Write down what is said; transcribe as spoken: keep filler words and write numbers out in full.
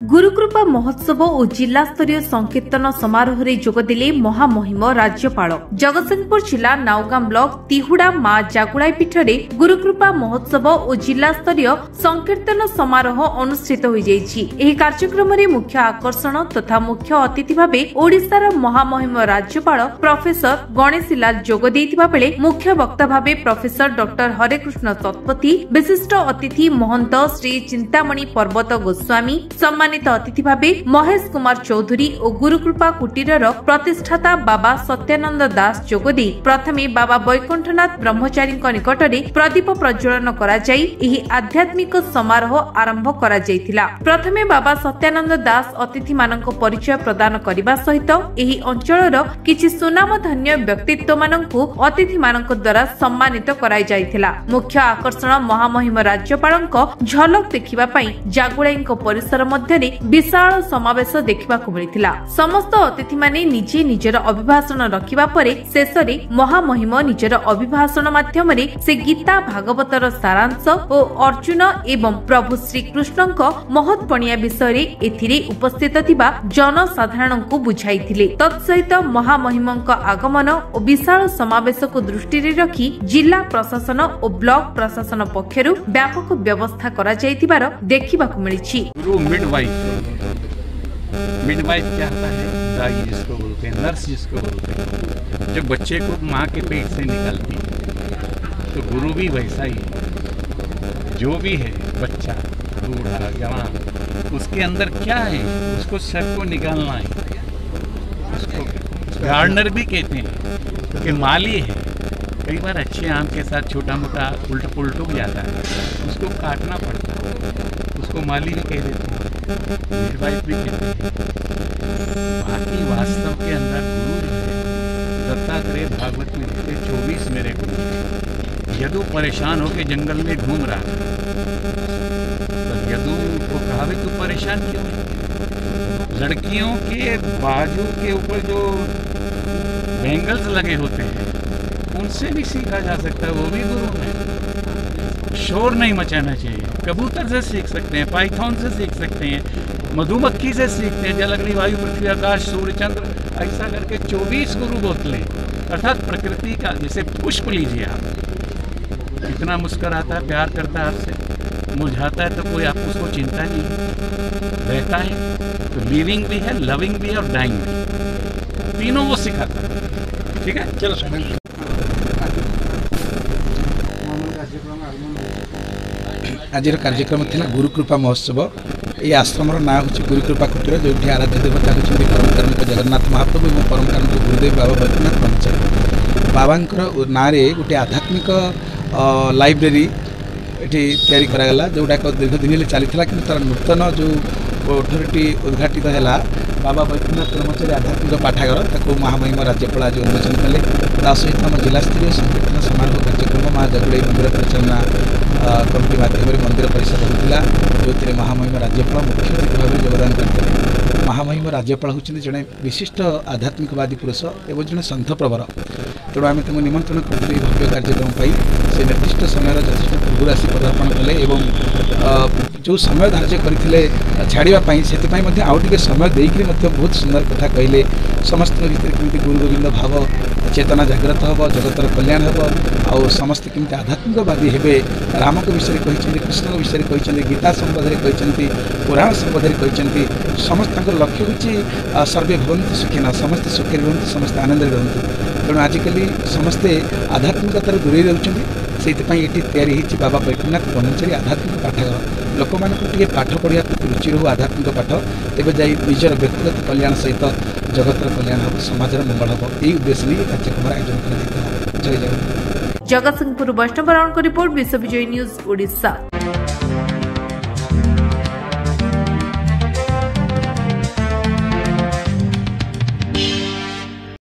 गुरुकृपा महोत्सव और जिला स्तरीय संकीर्तन समारोह रे जोगदेले महामहिम राज्यपाल जगतसिंहपुर जिला नाउगाम ब्लॉक तिहुड़ा मां जागुड़ाई पीठरे गुरुकृपा महोत्सव और जिला स्तरीय संकीर्तन समारोह अनुष्ठित हो जाइछि। एही कार्यक्रम रे मुख्य आकर्षण तथा मुख्य अतिथि भाबे ओडिशार महामहिम राज्यपाल प्रोफेसर गणेशीलाल जोग देइथिबा बेले मुख्य वक्ता भाबे प्रोफेसर डॉक्टर हरेकृष्ण सतपथी, विशिष्ट अतिथि महंत श्री चिंतामणि पर्वत गोस्वामी, सम्मानित अतिथि भाबे महेश कुमार चौधरी और गुरुकृपा कुटीरर प्रतिष्ठाता बाबा सत्यानंद दास जोगदी प्रथमे बाबा वैकुंठनाथ ब्रह्मचारी निकटरे प्रदीप प्रज्वलन करा जाई एही आध्यात्मिक समारोह आरंभ करा जायतिला। प्रथमे बाबा सत्यानंद दास अतिथि मानक परिचय प्रदान करबा सहित एही अंचलर किछि सुनाम धन्य व्यक्तित्व मानकु अतिथि मानक द्वारा सम्मानित कराई जायतिला। मुख्य आकर्षण महामहिम राज्यपालक झलक देखिबा पई जागुड़ाईक परिसर मध्ये विशाल समावेश देखा मिलता। समस्त अतिथि माने निजे निजर अभिभाषण रखिबा परे शेषरे महामहिम निजर अभिभाषण माध्यम से गीता भागवतर सारांश और अर्जुन एवं प्रभु श्रीकृष्णक महत्पणिया विषय एथिरे उपस्थित थिबा जनसाधारण को बुझाइथिले। तत्सहित महामहिमक आगमन और विशाल समावेश को दृष्टि रखी जिला प्रशासन और ब्लॉक प्रशासन पक्षरु व्यापक व्यवस्था करा जायतिबार देखिबाकु मिलिछि। मिडवाइफ क्या होता है? दाई जिसको बोलते हैं, नर्स जिसको बोलते हैं, जब बच्चे को माँ के पेट से निकालती है तो गुरु भी वैसा ही है। जो भी है बच्चा, बूढ़ा, जवान, उसके अंदर क्या है उसको सबको निकालना है। उसको गार्डनर भी कहते हैं कि माली है। कई बार अच्छे आम के साथ छोटा मोटा उल्ट पुल्ट हो जाता है, उसको काटना पड़ता है, उसको माली भी कह देते हैं, मिडवाइफ भी कहते हैं। बाकी वास्तव के अंदर गुरु जो है, दत्तात्रेय भागवत में कहते चौबीस मेरे गुरु। यदु परेशान होकर जंगल में घूम रहा तो यदु को कहा भी तू परेशान क्यों है? लड़कियों के बाजू के ऊपर जो बैंगल्स लगे होते हैं उनसे भी सीखा जा सकता है, वो भी गुरु है। शोर नहीं मचाना चाहिए। कबूतर से सीख सकते हैं, पाइथन से सीख सकते हैं, मधुमक्खी से सीखते हैं, जल अग्नि वायु पृथ्वी आकाश सूर्य चंद्र, ऐसा करके चौबीस गुरु बोतलें, अर्थात प्रकृति का। जैसे पुष्प लीजिए आप, कितना मुस्कुराता है, प्यार करता है आपसे, मुरझाता है तो कोई आपको उसको चिंता नहीं रहता है। तो लिविंग भी है, लविंग भी है और डाइंग भी, तीनों वो सिखाता है। ठीक है, चलो सुनिए। आज कार्यक्रम थी गुरुकृपा महोत्सव। ये आश्रम ना हूँ गुरुकृपा कुटीर, जो आराध्य देवता होती परम कार्मिक जगन्नाथ महाप्रभु और परम कार्मिक गुरुदेव बाबा वैकुंठनाथ ब्रह्मचारी। बाबा ना गोटे आध्यात्मिक लाइब्रेरी ये तैयारी करागला, जोटा दीर्घ दिन चली कि तार नूतन जो कोठरीटी उद्घाटित है बाबा वैकुंठनाथ ब्रह्मचारी आध्यात्मिक पाठागार, ताको महामहिम राज्यपाल आज उन्मोचन कले। ता सहित आम जिला स्तरीय संकीर्तन समारोह कार्यक्रम माँ जागुड़ाई मंदिर परिचालना कमिटी माध्यम मंदिर परिसर होता, जो महामहिम राज्यपाल मुख्य अतिथि भाव योगदान करते। महामहिम राज्यपाल होती जड़े विशिष्ट आध्यात्मिकवादी पुरुष एवं जड़े सन्थ प्रवर। तेणु आम तुम निमंत्रण कर भव्य कार्यक्रम से निर्दिष्ट समय यथेष पूर्व आसी पदार्पण कले और जो समय धार्य करते छाड़ापी से आउ टे समय देकर बहुत सुंदर कथा कहले। समस्त भितर कमी गुरु गोविंद भाव चेतना जागृत हम, जगतर कल्याण हम, आ समस्ते कमी आध्यात्मिकवादी हे। राम को विषय कहते, कृष्ण को विषय कहते, गीता संबंध में कहते, पुराण संबंध में कहते। समस्त लक्ष्य हूँ सर्वे भवन्तु सुखिनः, समस्ते सुखे रुहतु, समस्ते आनंद रुहतु। तेणु आजिकल समस्ते आध्यात्मिकतार दूरे रोचे, से ये बाबा वैकुंठनाथ ब्रह्मचारी आध्यात्मिक पाठागार। लोक मानक पाठ पढ़ा रुचि रो आध्यात्मिक पाठ, तेज जा निजर व्यक्तिगत कल्याण सहित जगतर कल्याण हम, समाजर मंगल हम, यही उद्देश्य नहीं कार्यक्रम आयोजन कर। जय जगन्नाथ। जगतसिंहपुर वैष्णव राउंड को रिपोर्ट, विश्व विजय न्यूज ओडिशा।